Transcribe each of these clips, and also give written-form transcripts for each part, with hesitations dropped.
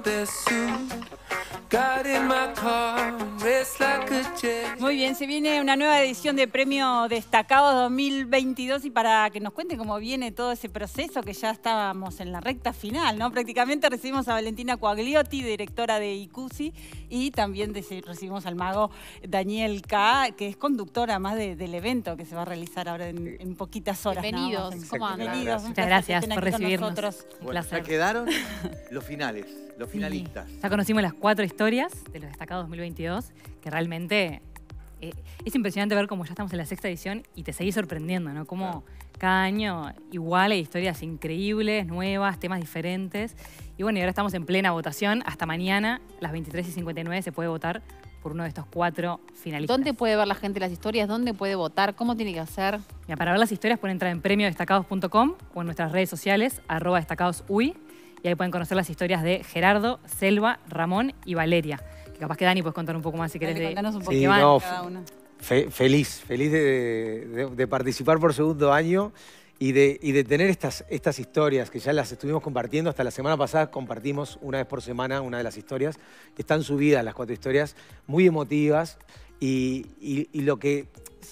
Muy bien, se viene una nueva edición de Premio Destacados 2022 y para que nos cuente cómo viene todo ese proceso, que ya estábamos en la recta final, ¿no? Prácticamente recibimos a Valentina Quagliotti, directora de ICUSI, y también recibimos al mago Daniel K., que es conductora más del evento que se va a realizar ahora en poquitas horas. Bienvenidos, ¿cómo andan? Bienvenidos, muchas gracias por recibirnos. Bueno, ya quedaron los finales, los finalistas. Ya conocimos las 4 historias de los Destacados 2022, que realmente es impresionante ver cómo ya estamos en la 6ª edición y te seguís sorprendiendo, ¿no? Cómo cada año igual hay historias increíbles, nuevas, temas diferentes. Y bueno, y ahora estamos en plena votación. Hasta mañana, a las 23:59, se puede votar por uno de estos 4 finalistas. ¿Dónde puede ver la gente las historias? ¿Dónde puede votar? ¿Cómo tiene que hacer? Mira, para ver las historias pueden entrar en premiodestacados.com o en nuestras redes sociales, @destacadosui, y ahí pueden conocer las historias de Gerardo, Selva, Ramón y Valeria. Que capaz que Dani puedes contar un poco más si querés. Contanos un poco Sí, de cada uno. Feliz de participar por segundo año y de tener estas historias que ya las estuvimos compartiendo. Hasta la semana pasada compartimos una vez por semana una de las historias. Están subidas las 4 historias, muy emotivas, y lo que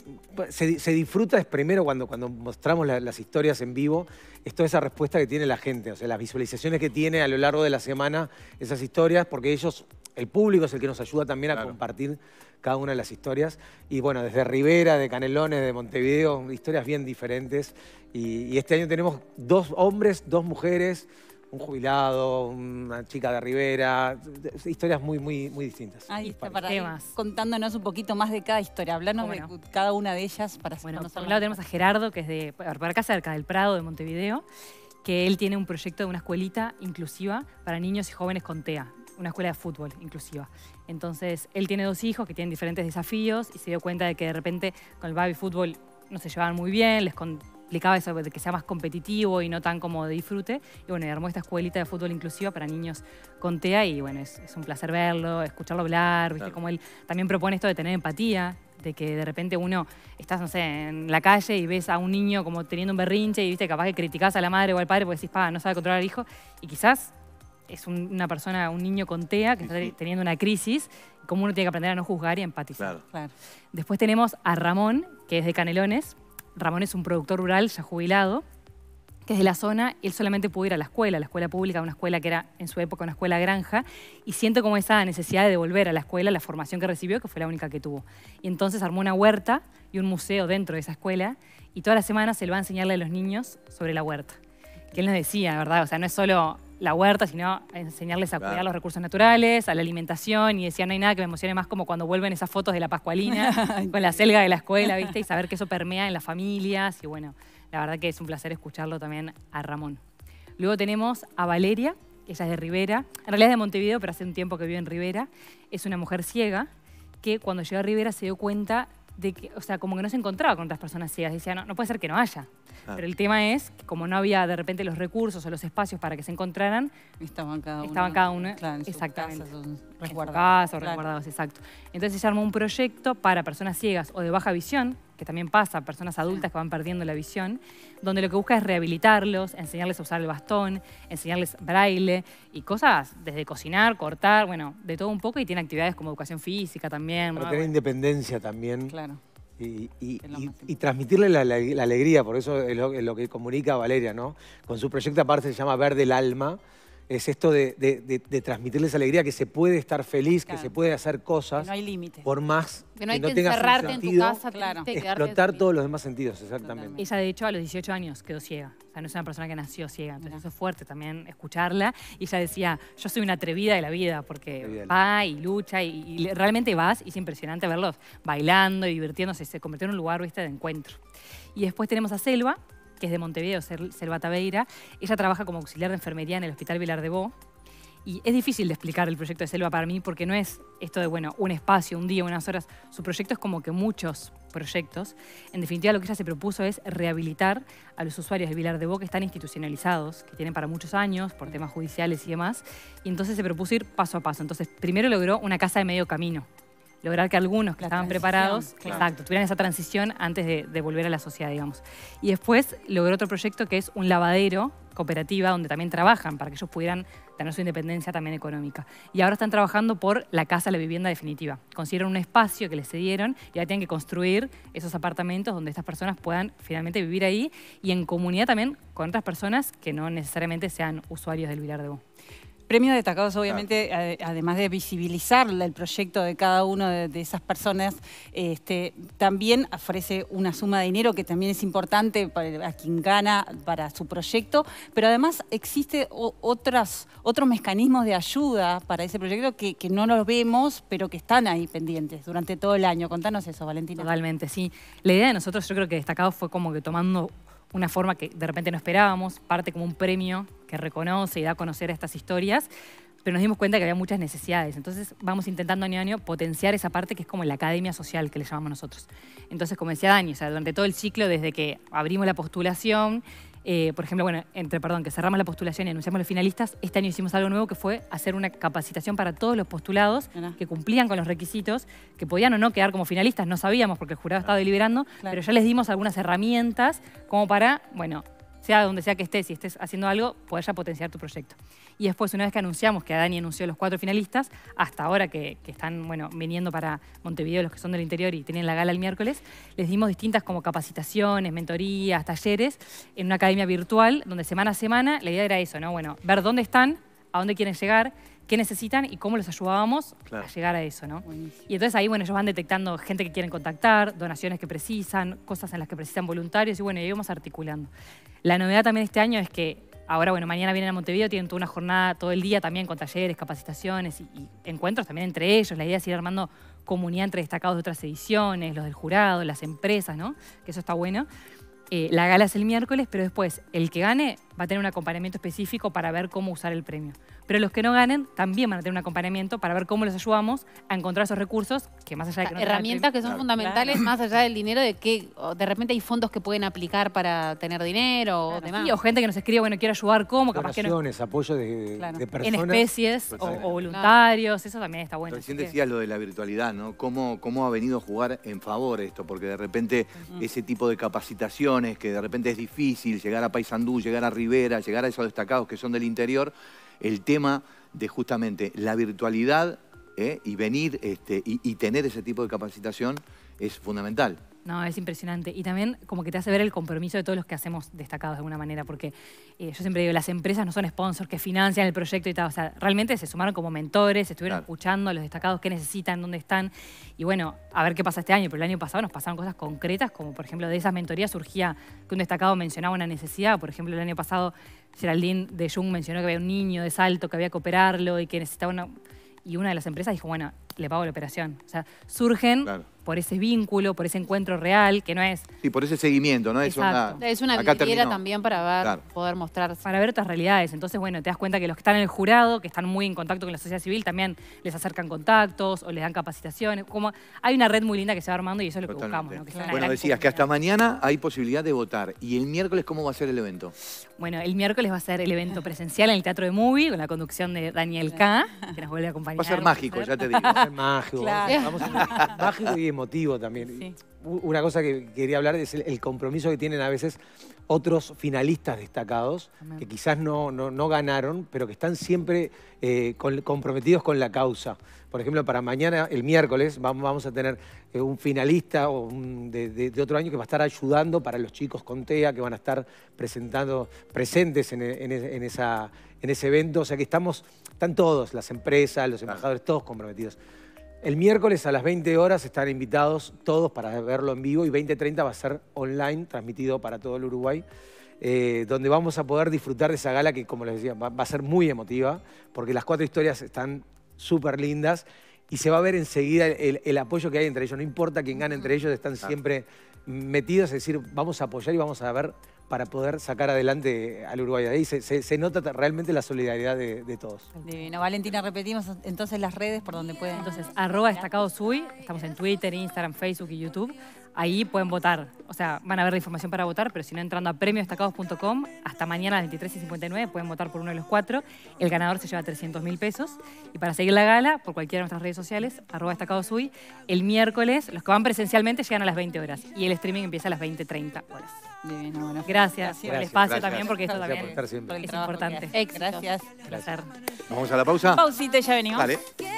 se disfruta es primero cuando mostramos las historias en vivo, es toda esa respuesta que tiene la gente, o sea, las visualizaciones que tiene a lo largo de la semana esas historias, porque el público es el que nos ayuda también a compartir cada una de las historias. Y bueno, desde Rivera, de Canelones, de Montevideo, historias bien diferentes. Y este año tenemos 2 hombres, 2 mujeres, un jubilado, una chica de Rivera, historias muy distintas. Ahí está, para ir contándonos un poquito más de cada historia. Hablanos de cada una de ellas para conocerlas. Por un lado tenemos a Gerardo, que es por acá cerca del Prado de Montevideo, que él tiene un proyecto de una escuelita inclusiva para niños y jóvenes con TEA, una escuela de fútbol inclusiva. Entonces, él tiene 2 hijos que tienen diferentes desafíos y se dio cuenta de que de repente con el baby fútbol no se llevaban muy bien, les complicaba eso de que sea más competitivo y no tan como de disfrute. Y bueno, armó esta escuelita de fútbol inclusiva para niños con TEA y bueno, es un placer verlo, escucharlo hablar, ¿viste? Como él también propone esto de tener empatía, de que de repente uno estás, no sé, en la calle y ves a un niño como teniendo un berrinche y viste, capaz que criticás a la madre o al padre porque decís, no sabe controlar al hijo, y quizás es una persona, un niño con TEA que está teniendo una crisis, cómo uno tiene que aprender a no juzgar y a empatizar. Claro. Después tenemos a Ramón, que es de Canelones. Ramón es un productor rural ya jubilado, que es de la zona. Él solamente pudo ir a la escuela pública, una escuela que era en su época una escuela granja, y siento como esa necesidad de devolver a la escuela la formación que recibió, que fue la única que tuvo. Y entonces armó una huerta y un museo dentro de esa escuela, y todas las semanas él va a enseñarle a los niños sobre la huerta. Que él nos decía, ¿verdad? O sea, no es solo la huerta, sino enseñarles a cuidar los recursos naturales, a la alimentación, y decía, no hay nada que me emocione más como cuando vuelven esas fotos de la Pascualina con la selga de la escuela, ¿viste? Y saber que eso permea en las familias, y bueno, la verdad que es un placer escucharlo también a Ramón. Luego tenemos a Valeria, que ella es de Rivera, en realidad es de Montevideo, pero hace un tiempo que vive en Rivera. Es una mujer ciega que cuando llegó a Rivera se dio cuenta de que, o sea, como que no se encontraba con otras personas ciegas. Decía, no puede ser que no haya. Pero el tema es que como no había de repente los recursos o los espacios para que se encontraran, estaban cada uno claro, exactamente, en su casa o resguardados, exacto. Entonces ella armó un proyecto para personas ciegas o de baja visión, que también pasa, personas adultas que van perdiendo la visión, donde lo que busca es rehabilitarlos, enseñarles a usar el bastón, enseñarles braille y cosas desde cocinar, cortar, bueno, de todo un poco, y tiene actividades como educación física también. Para tener independencia también. Claro. Y transmitirle la alegría, por eso es lo que comunica Valeria, ¿no? Con su proyecto aparte se llama Verde el Alma, es esto de transmitirles alegría, que se puede estar feliz, que se puede hacer cosas. Que no hay límites. Por más que no hay que encerrarte en tu casa, explotar todos los demás sentidos, exactamente. Totalmente. Ella, de hecho, a los 18 años quedó ciega. O sea, no es una persona que nació ciega. Entonces eso es fuerte también escucharla. Y ella decía, yo soy una atrevida de la vida, porque va y lucha y realmente vas, y es impresionante verlos bailando y divirtiéndose. Se convirtió en un lugar, ¿viste?, de encuentro. Y después tenemos a Selva, que es de Montevideo, Selva Taveira. Ella trabaja como auxiliar de enfermería en el Hospital Vilar de Bo. Y es difícil de explicar el proyecto de Selva para mí, porque no es esto de, bueno, un espacio, un día, unas horas. Su proyecto es como que muchos proyectos. En definitiva, lo que ella se propuso es rehabilitar a los usuarios de Vilar de Bo que están institucionalizados, que tienen para muchos años, por temas judiciales y demás. Y entonces se propuso ir paso a paso. Entonces, primero logró una casa de medio camino. Lograr que algunos que estaban preparados, tuvieran esa transición antes de volver a la sociedad, digamos. Y después logró otro proyecto que es un lavadero cooperativa donde también trabajan para que ellos pudieran tener su independencia también económica. Y ahora están trabajando por la casa, la vivienda definitiva. Consiguieron un espacio que les cedieron y ahora tienen que construir esos apartamentos donde estas personas puedan finalmente vivir ahí y en comunidad también con otras personas que no necesariamente sean usuarios del Vilar de Bo. Premios destacados, obviamente, además de visibilizar el proyecto de cada uno de esas personas, también ofrece una suma de dinero que también es importante a quien gana para su proyecto, pero además existe otros mecanismos de ayuda para ese proyecto que no los vemos, pero que están ahí pendientes durante todo el año. Contanos eso, Valentina. Totalmente, sí. La idea de nosotros, yo creo que destacados fue como que tomando una forma que de repente no esperábamos, parte como un premio que reconoce y da a conocer estas historias, pero nos dimos cuenta que había muchas necesidades. Entonces vamos intentando año a año potenciar esa parte que es como la academia social que le llamamos nosotros. Entonces, como decía Dani, o sea, durante todo el ciclo, desde que abrimos la postulación, por ejemplo, bueno, que cerramos la postulación y anunciamos los finalistas, este año hicimos algo nuevo que fue hacer una capacitación para todos los postulados que cumplían con los requisitos, que podían o no quedar como finalistas, no sabíamos porque el jurado estaba deliberando, pero ya les dimos algunas herramientas como para, bueno, sea donde sea que estés, si estés haciendo algo, poder ya potenciar tu proyecto. Y después, una vez que anunciamos, que Dani anunció los 4 finalistas, hasta ahora que están, bueno, viniendo para Montevideo los que son del interior y tienen la gala el miércoles, les dimos distintas como capacitaciones, mentorías, talleres, en una academia virtual, donde semana a semana la idea era eso, ¿no? Bueno, ver dónde están, a dónde quieren llegar, qué necesitan y cómo los ayudábamos a llegar a eso, ¿no? Y entonces ahí, bueno, ellos van detectando gente que quieren contactar, donaciones que precisan, cosas en las que precisan voluntarios y bueno, y ahí vamos articulando. La novedad también este año es que ahora, bueno, mañana vienen a Montevideo, tienen toda una jornada todo el día también con talleres, capacitaciones y encuentros también entre ellos. La idea es ir armando comunidad entre destacados de otras ediciones, los del jurado, las empresas, ¿no? Que eso está bueno. La gala es el miércoles, pero después el que gane va a tener un acompañamiento específico para ver cómo usar el premio. Pero los que no ganen también van a tener un acompañamiento para ver cómo los ayudamos a encontrar esos recursos que más allá de que no herramientas que son fundamentales más allá del dinero, de que de repente hay fondos que pueden aplicar para tener dinero o demás. Sí, o gente que nos escribe, bueno, quiero ayudar, ¿cómo? Capaz que no. Apoyo de personas. En especies o voluntarios, eso también está bueno. Recién decías lo de la virtualidad, ¿no? ¿Cómo ha venido a jugar en favor esto? Porque de repente ese tipo de capacitaciones, que de repente es difícil llegar a Paysandú, llegar a Rivera, llegar a esos destacados que son del interior, el tema de justamente la virtualidad y venir y tener ese tipo de capacitación es fundamental. No, es impresionante. Y también como que te hace ver el compromiso de todos los que hacemos destacados de alguna manera, porque yo siempre digo, las empresas no son sponsors que financian el proyecto y tal. O sea, realmente se sumaron como mentores, estuvieron escuchando a los destacados qué necesitan, dónde están. Y bueno, a ver qué pasa este año. Pero el año pasado nos pasaron cosas concretas, como por ejemplo de esas mentorías surgía que un destacado mencionaba una necesidad. Por ejemplo, el año pasado Geraldine de Jung mencionó que había un niño de Salto que había que operarlo y que necesitaba una... Y una de las empresas dijo, bueno, le pago la operación. O sea, surgen por ese vínculo, por ese encuentro real, que no es... Sí, por ese seguimiento, ¿no? Es una vidriera también para ver, poder mostrar... Para ver otras realidades. Entonces, bueno, te das cuenta que los que están en el jurado, que están muy en contacto con la sociedad civil, también les acercan contactos o les dan capacitaciones. Como hay una red muy linda que se va armando y eso es lo que buscamos, ¿no? Que bueno, decías que hasta mañana hay posibilidad de votar. ¿Y el miércoles cómo va a ser el evento? Bueno, el miércoles va a ser el evento presencial en el Teatro de Movie, con la conducción de Daniel K., que nos vuelve a acompañar. Va a ser mágico, ya te digo. Va a ser mágico. Vamos a mágico y emotivo también. Sí. Una cosa que quería hablar es el compromiso que tienen a veces otros finalistas destacados que quizás no ganaron, pero que están siempre comprometidos con la causa. Por ejemplo, para mañana, el miércoles, vamos a tener un finalista de otro año que va a estar ayudando para los chicos con TEA, que van a estar presentes en ese evento. O sea que están todos, las empresas, los embajadores, todos comprometidos. El miércoles a las 20 horas están invitados todos para verlo en vivo y 20:30 va a ser online, transmitido para todo el Uruguay, donde vamos a poder disfrutar de esa gala que, como les decía, va a ser muy emotiva, porque las 4 historias están súper lindas y se va a ver enseguida el apoyo que hay entre ellos. No importa quién gane entre ellos, están siempre metidos, es decir, vamos a apoyar y vamos a ver para poder sacar adelante al Uruguay. Ahí se nota realmente la solidaridad de todos. Divino. Valentina, repetimos entonces las redes por donde pueden. Entonces, @destacadosui, estamos en Twitter, Instagram, Facebook y YouTube. Ahí pueden votar. O sea, van a ver la información para votar, pero si no, entrando a premiodestacados.com, hasta mañana a las 23:59 pueden votar por uno de los 4. El ganador se lleva 300.000 pesos. Y para seguir la gala, por cualquiera de nuestras redes sociales, @destacadosuy, el miércoles, los que van presencialmente llegan a las 20 horas. Y el streaming empieza a las 20:30 horas. Divino, bueno. Gracias por el espacio Gracias. también, porque esto Gracias también por estar siempre. Por el es trabajo importante. que haces. Gracias. Un placer. Vamos a la pausa. Pausita y ya venimos. Dale.